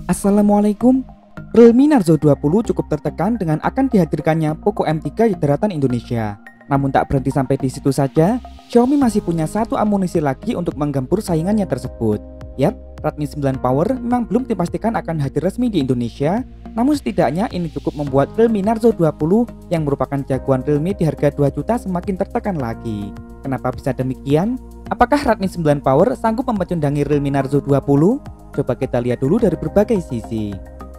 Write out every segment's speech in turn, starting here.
Assalamualaikum. Realme Narzo 20 cukup tertekan dengan akan dihadirkannya Poco M3 di daratan Indonesia. Namun tak berhenti sampai di situ saja, Xiaomi masih punya satu amunisi lagi untuk menggempur saingannya tersebut. Yap, Redmi 9 Power memang belum dipastikan akan hadir resmi di Indonesia, namun setidaknya ini cukup membuat Realme Narzo 20 yang merupakan jagoan Realme di harga 2 juta semakin tertekan lagi. Kenapa bisa demikian? Apakah Redmi 9 Power sanggup memecundangi Realme Narzo 20? Coba kita lihat dulu dari berbagai sisi.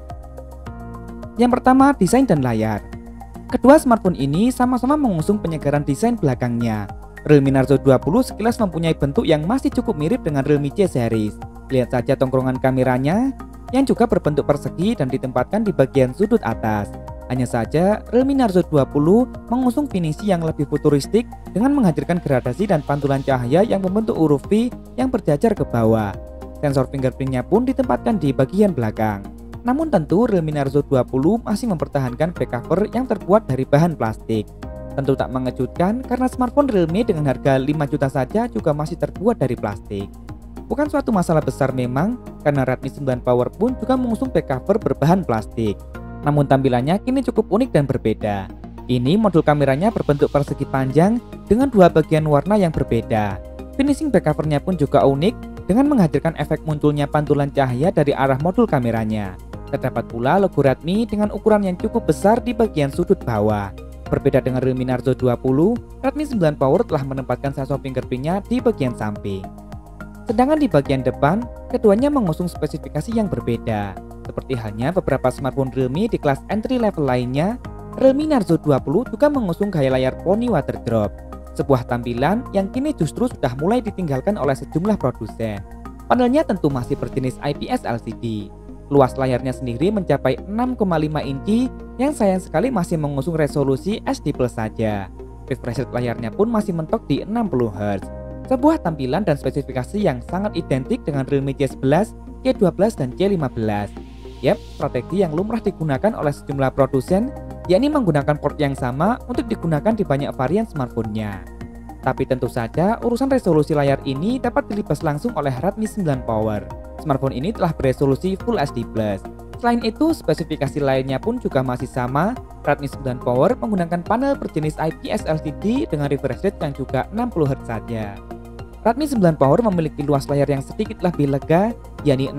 Yang pertama, desain dan layar. Kedua smartphone ini sama-sama mengusung penyegaran desain belakangnya. Realme Narzo 20 sekilas mempunyai bentuk yang masih cukup mirip dengan Realme C series. Lihat saja tongkrongan kameranya yang juga berbentuk persegi dan ditempatkan di bagian sudut atas. Hanya saja, Realme Narzo 20 mengusung finisi yang lebih futuristik dengan menghadirkan gradasi dan pantulan cahaya yang membentuk huruf V yang berjajar ke bawah. Sensor fingerprintnya pun ditempatkan di bagian belakang. Namun tentu Realme Narzo 20 masih mempertahankan back cover yang terbuat dari bahan plastik. Tentu tak mengejutkan karena smartphone Realme dengan harga 5 juta saja juga masih terbuat dari plastik. Bukan suatu masalah besar memang, karena Redmi 9 Power pun juga mengusung back cover berbahan plastik. Namun tampilannya kini cukup unik dan berbeda. Ini modul kameranya berbentuk persegi panjang dengan dua bagian warna yang berbeda. Finishing back covernya pun juga unik dengan menghadirkan efek munculnya pantulan cahaya dari arah modul kameranya. Terdapat pula logo Redmi dengan ukuran yang cukup besar di bagian sudut bawah. Berbeda dengan Realme Narzo 20, Redmi 9 Power telah menempatkan sensor fingerprintnya di bagian samping. Sedangkan di bagian depan, keduanya mengusung spesifikasi yang berbeda. Seperti halnya beberapa smartphone Realme di kelas entry level lainnya, Realme Narzo 20 juga mengusung gaya layar Pony Waterdrop. Sebuah tampilan yang kini justru sudah mulai ditinggalkan oleh sejumlah produsen. Panelnya tentu masih berjenis IPS LCD. Luas layarnya sendiri mencapai 6,5 inci yang sayang sekali masih mengusung resolusi SD Plus saja. Refresh rate layarnya pun masih mentok di 60 Hz. Sebuah tampilan dan spesifikasi yang sangat identik dengan Realme C11, C12, dan C15. Yap, strategi yang lumrah digunakan oleh sejumlah produsen, yakni menggunakan port yang sama untuk digunakan di banyak varian smartphone-nya. Tapi tentu saja urusan resolusi layar ini dapat dilibas langsung oleh Redmi 9 Power. Smartphone ini telah beresolusi Full HD+. Selain itu, spesifikasi lainnya pun juga masih sama. Redmi 9 Power menggunakan panel berjenis IPS LCD dengan refresh rate yang juga 60 Hz saja. Redmi 9 Power memiliki luas layar yang sedikit lebih lega, yakni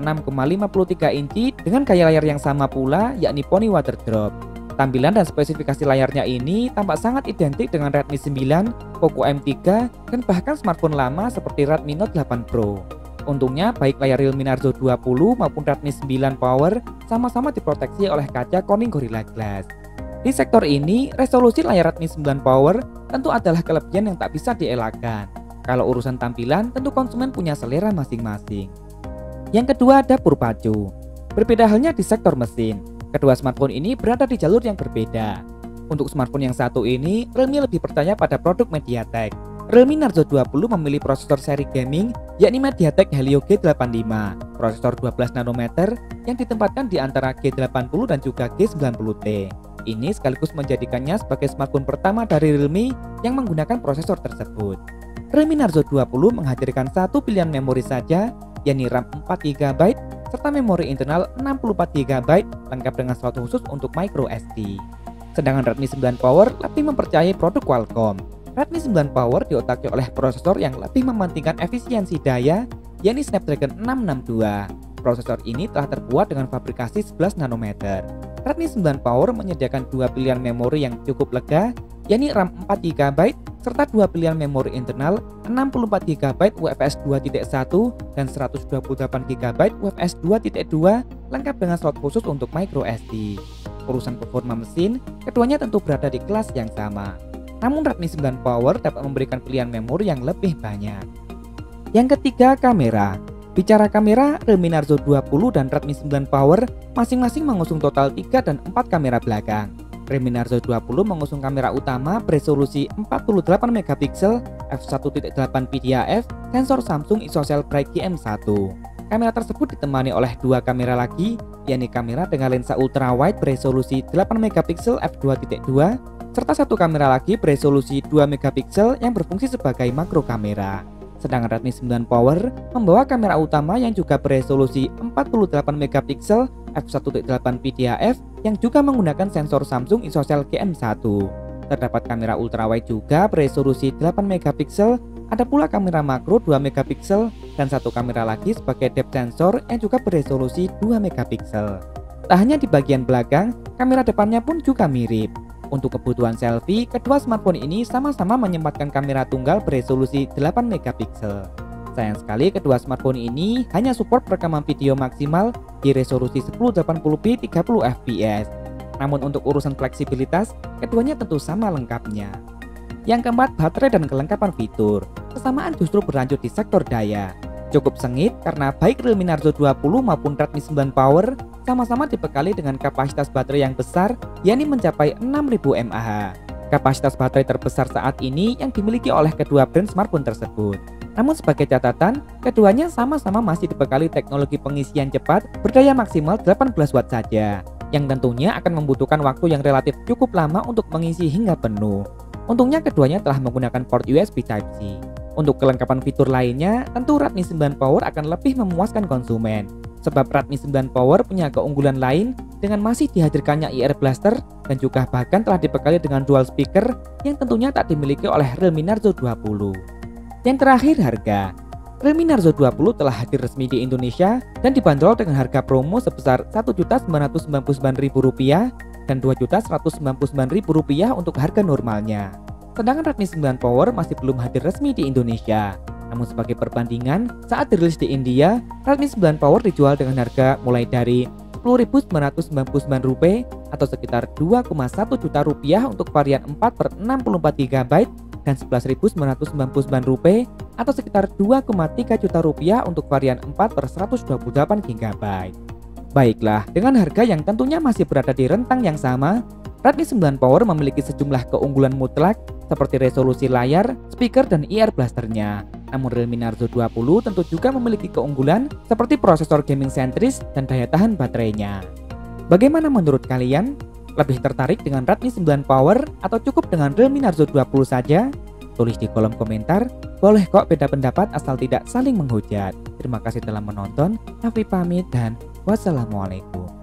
6,53 inci dengan gaya layar yang sama pula, yakni Pony Waterdrop. Tampilan dan spesifikasi layarnya ini tampak sangat identik dengan Redmi 9, Poco M3, dan bahkan smartphone lama seperti Redmi Note 8 Pro. Untungnya baik layar Realme Narzo 20 maupun Redmi 9 Power sama-sama diproteksi oleh kaca Corning Gorilla Glass. Di sektor ini, resolusi layar Redmi 9 Power tentu adalah kelebihan yang tak bisa dielakkan. Kalau urusan tampilan, tentu konsumen punya selera masing-masing. Yang kedua, dapur pacu. Berbeda halnya di sektor mesin. Kedua smartphone ini berada di jalur yang berbeda. Untuk smartphone yang satu ini, Realme lebih percaya pada produk MediaTek. Realme Narzo 20 memilih prosesor seri gaming, yakni MediaTek Helio G85, prosesor 12 nanometer yang ditempatkan di antara G80 dan juga G90T. Ini sekaligus menjadikannya sebagai smartphone pertama dari Realme yang menggunakan prosesor tersebut. Realme Narzo 20 menghadirkan satu pilihan memori saja, yakni RAM 4GB, serta memori internal 64GB lengkap dengan slot khusus untuk microSD. Sedangkan Redmi 9 Power lebih mempercayai produk Qualcomm. Redmi 9 Power diotaki oleh prosesor yang lebih mementingkan efisiensi daya, yakni Snapdragon 662. Prosesor ini telah terbuat dengan fabrikasi 11 nanometer. Redmi 9 Power menyediakan dua pilihan memori yang cukup lega, yakni RAM 4GB serta dua pilihan memori internal 64GB UFS 2.1 dan 128GB UFS 2.2 lengkap dengan slot khusus untuk microSD. Urusan performa mesin, keduanya tentu berada di kelas yang sama. Namun Redmi 9 Power dapat memberikan pilihan memori yang lebih banyak. Yang ketiga, kamera. Bicara kamera, Realme Narzo 20 dan Redmi 9 Power masing-masing mengusung total 3 dan 4 kamera belakang. Realme Narzo 20 mengusung kamera utama beresolusi 48MP f1.8 PDAF, sensor Samsung ISOCELL Bright GM1. Kamera tersebut ditemani oleh dua kamera lagi, yakni kamera dengan lensa ultrawide beresolusi 8MP f2.2, serta satu kamera lagi beresolusi 2MP yang berfungsi sebagai makro kamera. Sedangkan Redmi 9 Power membawa kamera utama yang juga beresolusi 48 megapiksel f1.8 PDAF yang juga menggunakan sensor Samsung ISOCELL GM1. Terdapat kamera ultrawide juga beresolusi 8 megapiksel, ada pula kamera makro 2 megapiksel, dan satu kamera lagi sebagai depth sensor yang juga beresolusi 2 megapiksel. Tak hanya di bagian belakang, kamera depannya pun juga mirip. Untuk kebutuhan selfie, kedua smartphone ini sama-sama menyempatkan kamera tunggal beresolusi 8 megapiksel. Sayang sekali kedua smartphone ini hanya support rekaman video maksimal di resolusi 1080p 30 fps. Namun untuk urusan fleksibilitas, keduanya tentu sama lengkapnya. Yang keempat, baterai dan kelengkapan fitur. Kesamaan justru berlanjut di sektor daya. Cukup sengit karena baik Realme Narzo 20 maupun Redmi 9 Power sama-sama dibekali dengan kapasitas baterai yang besar, yakni mencapai 6000 mAh. Kapasitas baterai terbesar saat ini yang dimiliki oleh kedua brand smartphone tersebut. Namun sebagai catatan, keduanya sama-sama masih dibekali teknologi pengisian cepat berdaya maksimal 18 watt saja, yang tentunya akan membutuhkan waktu yang relatif cukup lama untuk mengisi hingga penuh. Untungnya keduanya telah menggunakan port USB Type-C. Untuk kelengkapan fitur lainnya, tentu Redmi 9 Power akan lebih memuaskan konsumen. Sebab Redmi 9 Power punya keunggulan lain dengan masih dihadirkannya IR Blaster dan juga bahkan telah dibekali dengan dual speaker yang tentunya tak dimiliki oleh Realme Narzo 20. Yang terakhir, harga. Realme Narzo 20 telah hadir resmi di Indonesia dan dibanderol dengan harga promo sebesar Rp1.999.000 dan Rp2.199.000 untuk harga normalnya. Sedangkan Redmi 9 Power masih belum hadir resmi di Indonesia. Namun sebagai perbandingan, saat dirilis di India, Redmi 9 Power dijual dengan harga mulai dari Rp10.999 atau sekitar Rp2,1 juta untuk varian 4/64 GB dan Rp11.999 atau sekitar Rp2,3 juta untuk varian 4/128 GB. Baiklah, dengan harga yang tentunya masih berada di rentang yang sama, Redmi 9 Power memiliki sejumlah keunggulan mutlak seperti resolusi layar, speaker, dan IR blasternya. Namun Realme Narzo 20 tentu juga memiliki keunggulan seperti prosesor gaming sentris dan daya tahan baterainya. Bagaimana menurut kalian? Lebih tertarik dengan Redmi 9 Power atau cukup dengan Realme Narzo 20 saja? Tulis di kolom komentar. Boleh kok beda pendapat asal tidak saling menghujat. Terima kasih telah menonton. Nafi pamit dan wassalamualaikum.